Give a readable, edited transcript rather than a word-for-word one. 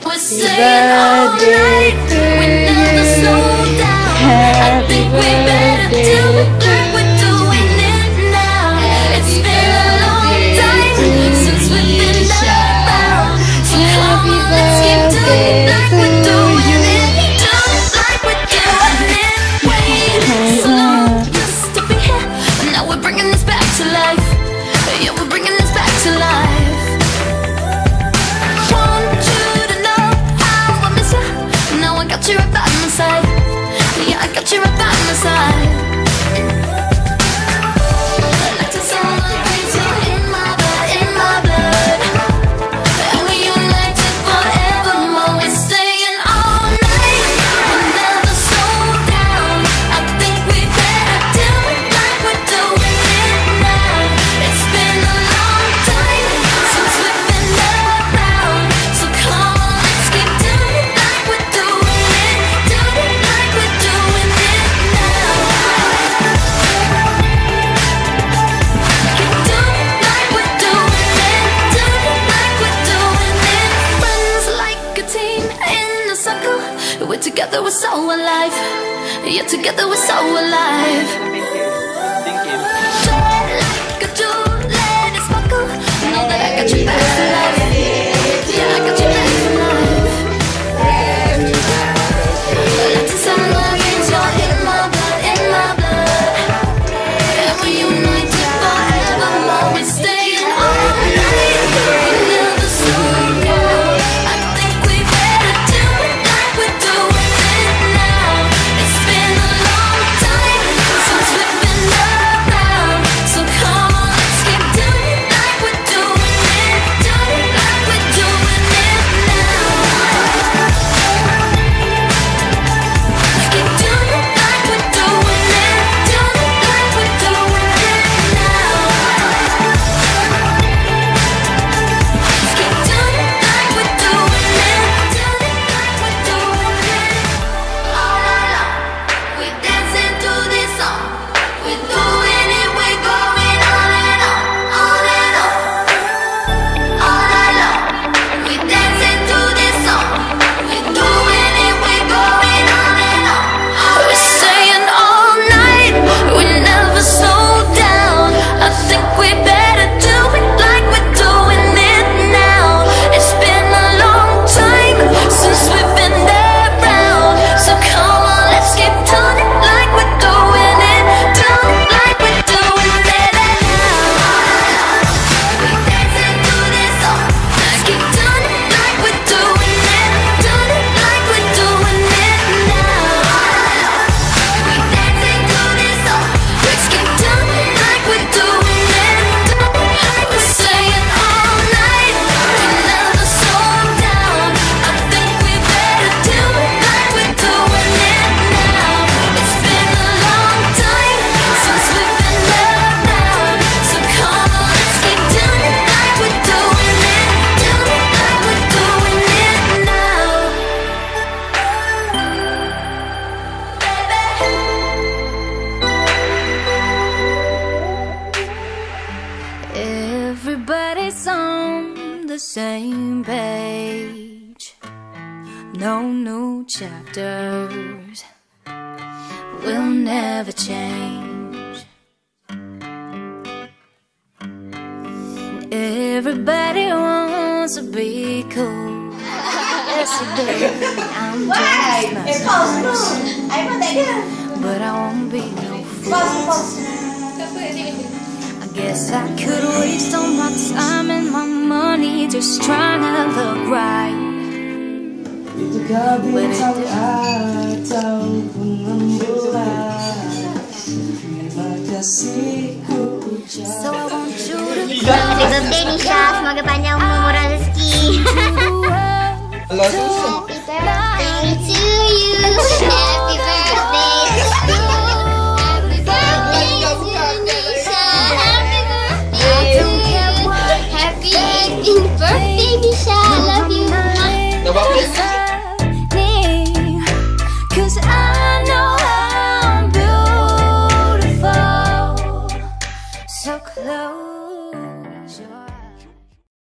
we're staying all night. We never slow down. I think we better do it like we're doing it now. It's been a long time since we've been around. So come on, let's keep doing it like we're doing it. Do it like we're doing it. Wait so long just to be here, but now we're bringing this back to life. Yeah, we're bringing this back to life. Want you to know how I miss you. Now I got you right by my side. Yeah, I got you right by my side. I like to celebrate you in my blood, in my blood. And we united forevermore. We're staying all night. We'll never slow down. I think we better do it like we're doing it now. It's been a long time since we've been around. So come on, let's keep doing it like we're doing it. Do it like we're doing it now. Keep doing it like we're doing it. Do it like we're doing it. Friends like a team in a circle. We're together, we're so alive. Yeah, together we're so alive. Shine like a jewel, let it sparkle. Know that I got you back for life. Yeah, I got you back for life. Like to celebrate, you're in my blood, in my blood. And we united forevermore. We're staying all night. We never slow down. I think we better do it like we're doing it now. It's been a long time since we've been around. So come on, let's keep doing it like we're doing it. Do it like we're doing it now. Keep doing it like we're doing it. Do it like we're doing it now. Keep doing it like we're doing it. Do it like we're doing it. All night long, we're dancing to this song. We're doing it, we're going on and on, on and on. All night long, we're dancing to this song. We're doing it, we're going on and on. We're staying all night, we never slow down. I think we better do it like we're doing it now. It's been a long time since we've been around. So come on, let's keep doing it like we're doing it. Do it like we're doing it now. We're dancing to this song. Let's keep doing it like we're doing it. Do it like we're doing it now. We're dancing to this song. Let's keep doing it like we're doing it. We're staying all night. We never slow down. I think we better do it like we're doing it now. It's been a long time since we've been around. So come on, let's keep doing it like we're doing it. Do it like we're doing it now. Everybody's on the same page. No new chapters will never change. Everybody wants to be cool. Yes, it does. I'm just myself, but I won't be no fool. I guess I could waste all my time and my money just trying to look right. But it so I want you to Happy birthday Neesha, semoga panjang umur murah rezeki. Happy birthday to you.